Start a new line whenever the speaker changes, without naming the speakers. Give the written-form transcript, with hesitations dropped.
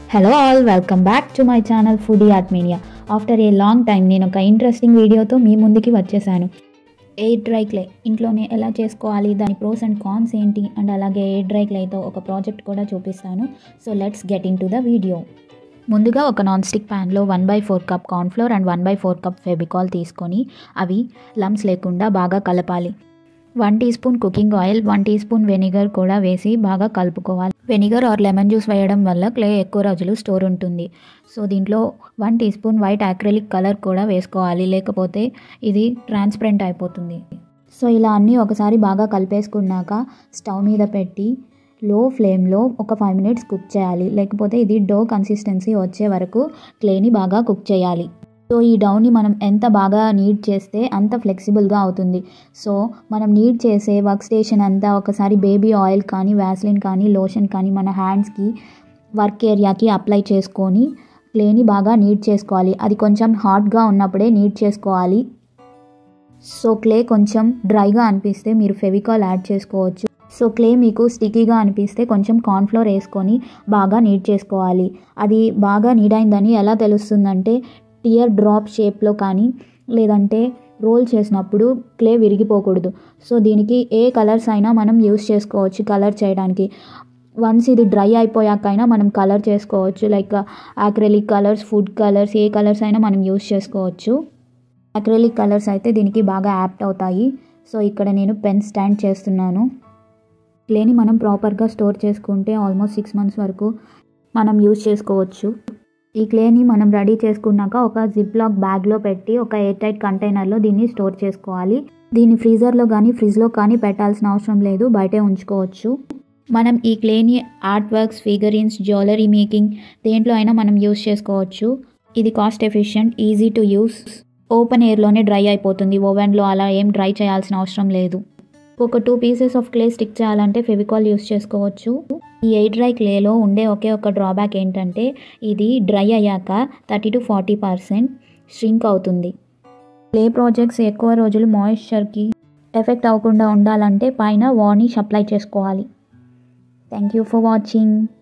Hello all, welcome back to my channel foodie art media. After a long time నేను ఒక interesting వీడియోతో మీ ముందుకి వచ్చేసాను. ఎయిర్ డ్రై క్లే ఇంట్లోనే ఎలా చేసుకోవాలి, దాని ప్రోస్ అండ్ కాన్స్ ఏంటి, అండ్ అలాగే ఎయిర్ డ్రై క్లేతో ఒక ప్రాజెక్ట్ కూడా చూపిస్తాను. So let's get into the video. ముందుగా ఒక నాన్ స్టిక్ ప్యాన్లో 1/4 cup cornflour and 1/4 cup Fevicol తీసుకొని అవి లమ్స్ లేకుండా బాగా కలపాలి. 1 teaspoon cooking oil, 1 teaspoon vinegar కూడా వేసి బాగా కలుపుకోవాలి. వెనిగర్ ఆర్ లెమన్ జ్యూస్ వేయడం వల్ల క్లే ఎక్కువ రోజులు స్టోర్ ఉంటుంది. సో దీంట్లో 1 teaspoon white acrylic colour కూడా వేసుకోవాలి, లేకపోతే ఇది ట్రాన్స్పరెంట్ అయిపోతుంది. సో ఇలా అన్నీ ఒకసారి బాగా కలిపేసుకున్నాక స్టవ్ మీద పెట్టి లో ఫ్లేమ్లో ఒక 5 మినిట్స్ కుక్ చేయాలి, లేకపోతే ఇది డో కన్సిస్టెన్సీ వచ్చే వరకు క్లేని బాగా కుక్ చేయాలి. సో ఈ డౌని మనం ఎంత బాగా నీడ్ చేస్తే అంత ఫ్లెక్సిబుల్గా అవుతుంది. సో మనం నీడ్ చేసే వర్క్ స్టేషన్ అంతా ఒకసారి బేబీ ఆయిల్ కానీ, వ్యాస్లిన్ కానీ, లోషన్ కానీ మన హ్యాండ్స్కి, వర్క్ ఏరియాకి అప్లై చేసుకొని క్లేని బాగా నీడ్ చేసుకోవాలి. అది కొంచెం హాట్గా ఉన్నప్పుడే నీడ్ చేసుకోవాలి. సో క్లే కొంచెం డ్రైగా అనిపిస్తే మీరు ఫెవికాల్ యాడ్ చేసుకోవచ్చు. సో క్లే మీకు స్టిక్కీగా అనిపిస్తే కొంచెం కార్న్ఫ్లోర్ వేసుకొని బాగా నీడ్ చేసుకోవాలి. అది బాగా నీడ్ అయిందని ఎలా తెలుస్తుందంటే టియర్ డ్రాప్ షేప్లో కానీ, లేదంటే రోల్ చేసినప్పుడు క్లే విరిగిపోకూడదు. సో దీనికి ఏ కలర్స్ అయినా మనం యూస్ చేసుకోవచ్చు కలర్ చేయడానికి. వన్స్ ఇది డ్రై అయిపోయాకైనా మనం కలర్ చేసుకోవచ్చు, like acrylic colours, food colours, ఏ కలర్స్ అయినా మనం యూస్ చేసుకోవచ్చు. యాక్రిలిక్ కలర్స్ అయితే దీనికి బాగా యాప్ట్ అవుతాయి. సో ఇక్కడ నేను పెన్ స్టాండ్ చేస్తున్నాను. క్లేని మనం ప్రాపర్గా స్టోర్ చేసుకుంటే ఆల్మోస్ట్ 6 months వరకు మనం యూస్ చేసుకోవచ్చు. ఈ క్లేని మనం రెడీ చేసుకున్నాక ఒక జిప్ లాక్ బ్యాగ్లో పెట్టి ఒక ఎయిర్ టైట్ కంటైనర్లో దీన్ని స్టోర్ చేసుకోవాలి. దీన్ని ఫ్రీజర్లో కానీ ఫ్రిడ్జ్లో కానీ పెట్టాల్సిన అవసరం లేదు, బయటే ఉంచుకోవచ్చు. మనం ఈ క్లేని art works, figurines, jewellery making దేంట్లో అయినా మనం యూస్ చేసుకోవచ్చు. ఇది cost efficient, easy to use, open ఎయిర్లోనే డ్రై అయిపోతుంది. ఓవెన్లో అలా ఏం డ్రై చేయాల్సిన అవసరం లేదు. ఒక 2 pieces ఆఫ్ క్లే స్టిక్ చేయాలంటే ఫెవికాల్ యూస్ చేసుకోవచ్చు. ఈ ఎయిర్ డ్రై క్లేలో ఉండే ఒకే ఒక డ్రాబ్యాక్ ఏంటంటే ఇది డ్రై అయ్యాక 30 to 40% ష్రింక్ అవుతుంది. క్లే ప్రాజెక్ట్స్ ఎక్కువ రోజులు మాయిశ్చర్కి ఎఫెక్ట్ అవ్వకుండా ఉండాలంటే పైన వార్నిష్ అప్లై చేసుకోవాలి. Thank you for watching.